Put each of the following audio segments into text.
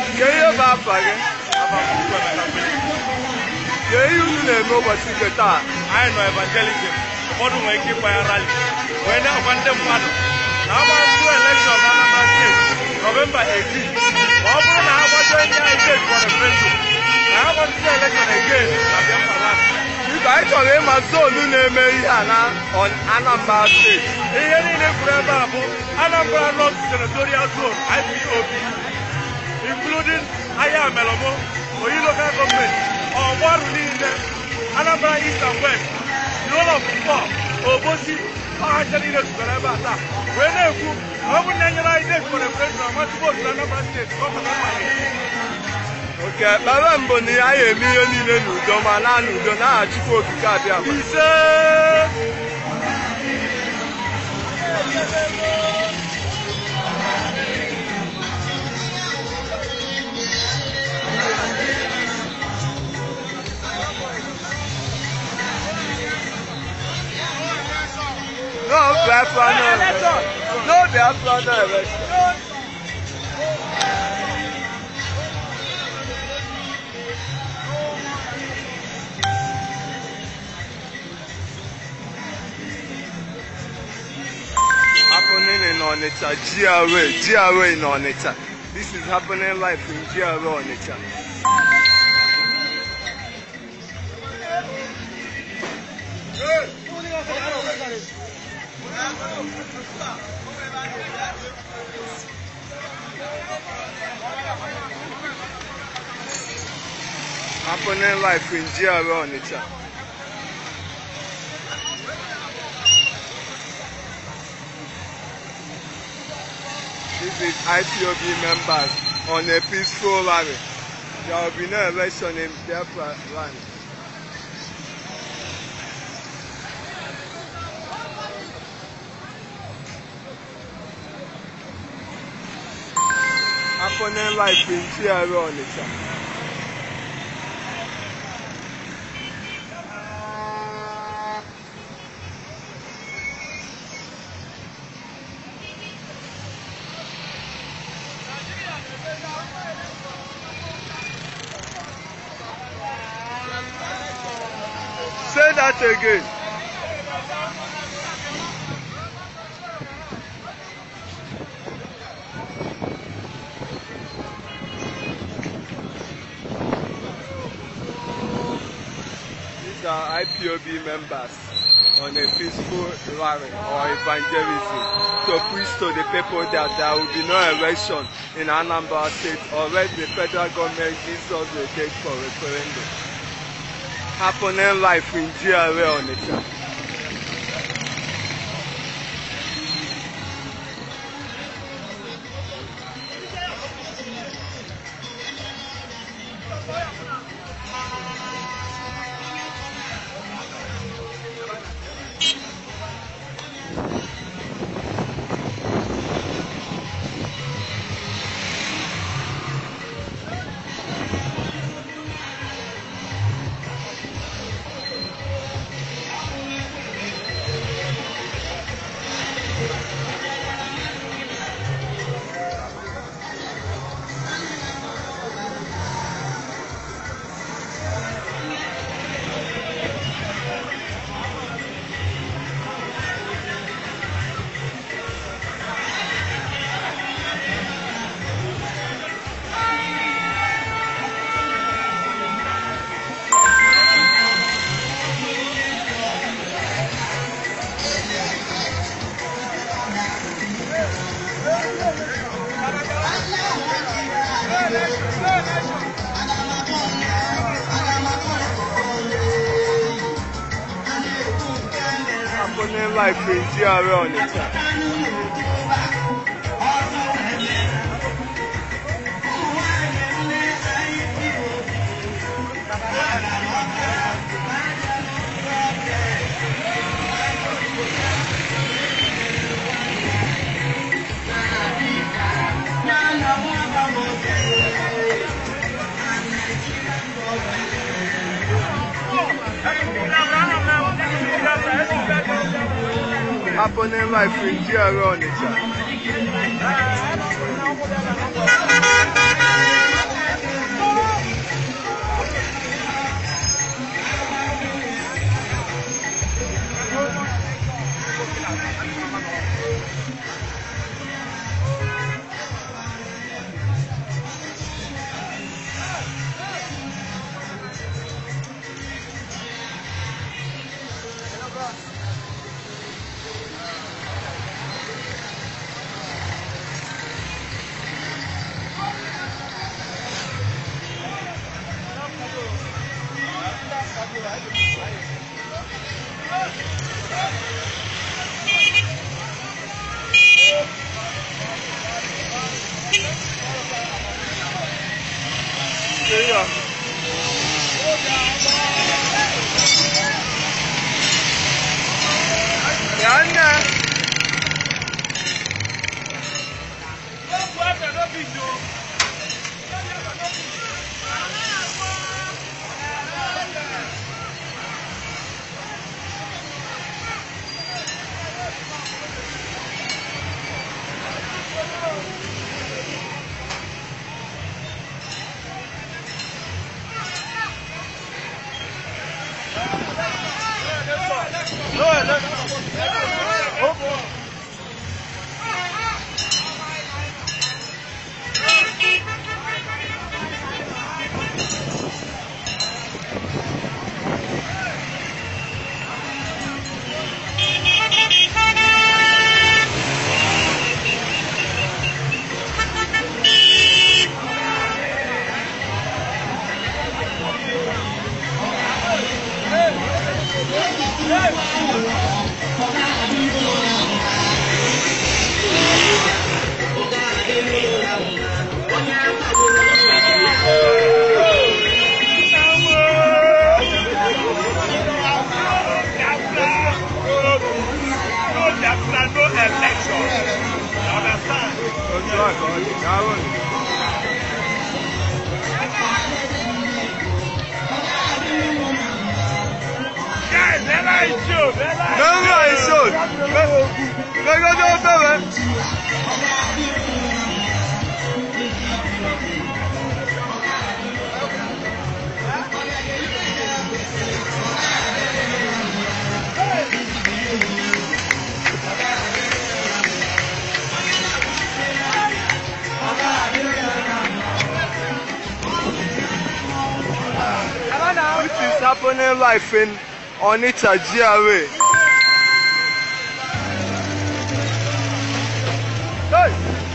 Kaya ba pare? Kaya yun na mo ba si Kata? I know evangelism. What do I keep by a rally? When I want them one. Now I'm to election on November 18th. What will I want to engage for the president? Now I want to election again. I told him I saw the name on Anambra State. Here in Anambra North Senatorial Zone, IPOB, including Aya Melomo, or you local government, or what we need Anambra East and West, the whole of four, Obosi, actually the Sarabata. When I would nationalize for the president, I want to go to Anambra State. Okay, Baba Mboni, I am million Domana, Dona, Chico, Kabia. He said, no, they are from happening in Onitsha, GRA in Onitsha. This is happening live in GRA Onitsha. Happening live in GRA Onitsha. This is IPOB members on a peaceful rally. There will be no election in Biafra land. Happening live in GRA Onitsha. Say that again. These are IPOB members on a peaceful rally or evangelism to preach to the people that there will be no election in Anambra State unless the federal government gives us a date for referendum. Happening live in GRA Onitsha. Happening live in GRA Onitsha. Happening live in GRA Onitsha. Happening life in Onitsha GRA. Hey!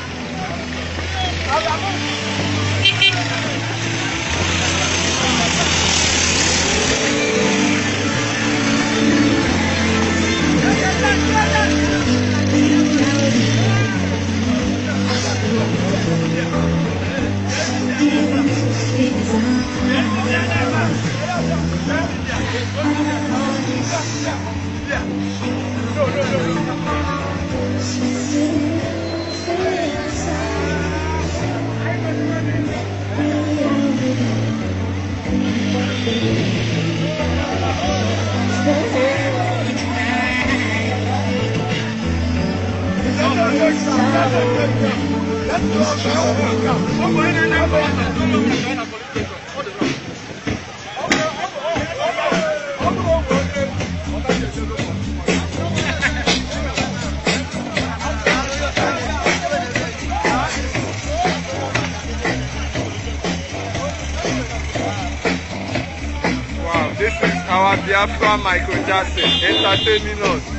Wow, this is our Biafra Michael Jackson entertaining us.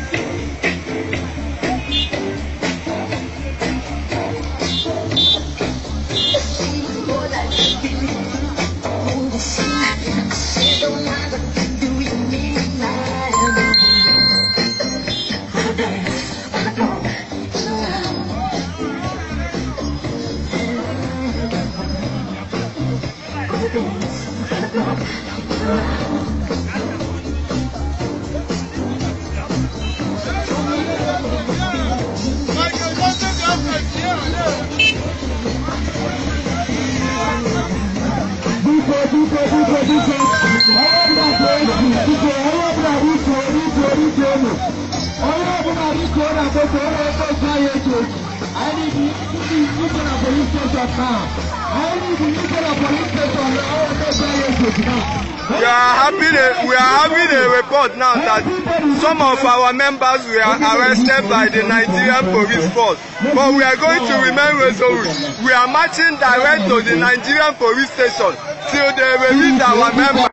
I need to We are having a report now that some of our members were arrested by the Nigerian police force. But we are going to remain resolute. We are marching direct to the Nigerian police station till they release our members.